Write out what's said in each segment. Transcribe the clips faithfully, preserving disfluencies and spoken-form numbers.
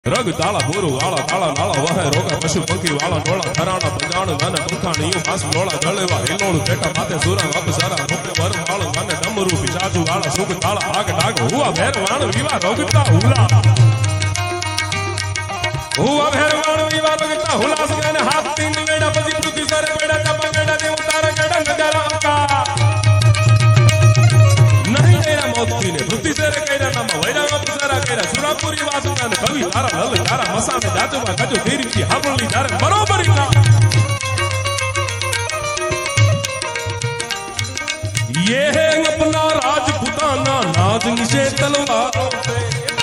रग ताला बोरू वाला ताला नाला वह रोगा पशु पंखी वाला डोला घराना पंजाण गाने पंखा नीयू पास लोला जलेवा हिलोड़ पेटा माते सूरा वाप सारा मुके वर वाला गाने डमरू पिचाजू वाला सुख ताला आग डाग हुआ भैरवान विवा रोगता हुला हुआ भैरवान विवा रोगता हुला सगने हाथ तीन वेड़ा पजी पृथ्वी सर वेड़ा टपा वेड़ा देव तारा गड़ा नजारा का नहीं तेरा मौत ने पृथ्वी सर केरा नाम वेड़ा वाप सारा केरा सुरापुरी वासुका ने कवि तारा लल तारा मसा में जाजवा गजो तेरी की हाबली तारे बरोबर ना ये है अपना राजपुताना नाज निशे तलवारों पे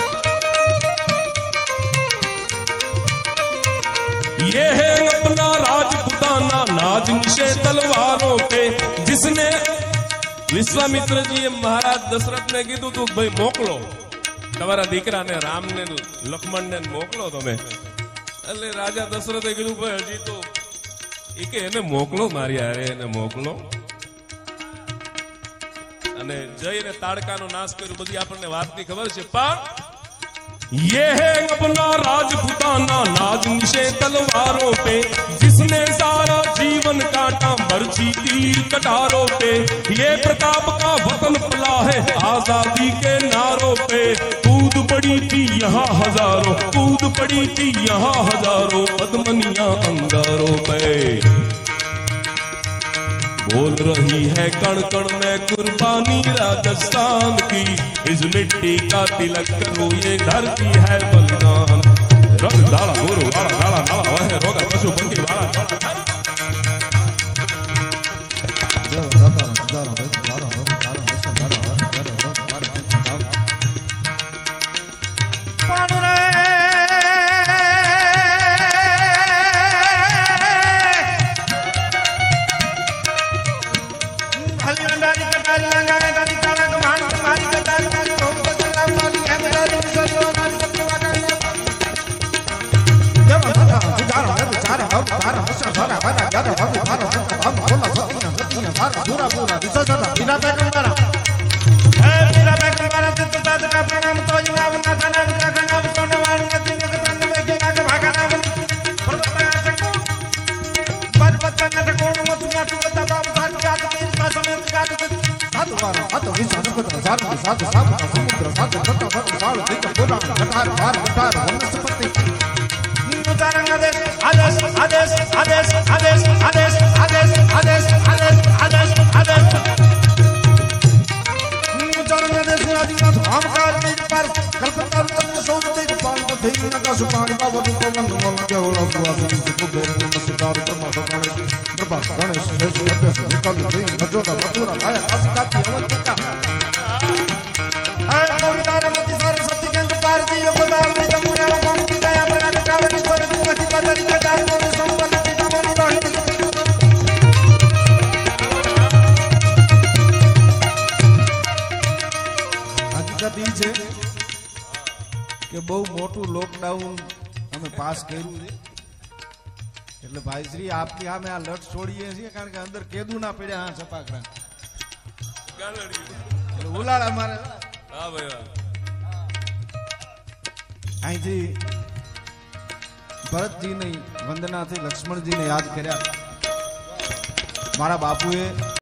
ये है अपना राजपुताना नाज निशे तलवारों पे जिसने विश्वामित्र जी महाराज दशरथ ने कीधु तू भाई मोकलो तमारा दीकरा ने राम ने लक्ष्मण ने मोकलो तमे એટલે રાજા દશરથે કીધું ભાઈ હજી તો એ કે એને મોકલો મારી હારે એને મોકલો અને જઈને તાડકાનો નાશ કર્યો બધી આપણને વાતની ખબર છે પણ ये है अपना राजपुताना नाज निशे तलवारों पे जिसने सारा जीवन काटा बरछी तीर कटारों पे ये प्रताप का वतन पला है आजादी के नारों पे कूद पड़ी थी यहाँ हजारों कूद पड़ी थी यहाँ हजारों पद्मनिया अंगारों पे बोल रही है कण कण में कुर्बानी राजस्थान की इस मिट्टी का तिलक करो ये धरती है बलिदान रंग डाला गोरो वाला डाला नाला वह रोगा पशु पंखी वाला એટલે ભાઈશ્રી આપની સામે આ લટ છોડીએ છીએ કારણ કે અંદર કેદુ ના પડ્યા હા છપાકડા એટલે ઉલાળા મારે હા ભાઈ અહીંથી ભરતજીની વંદનાથી લક્ષ્મણજીને યાદ કર્યા મારા બાપુએ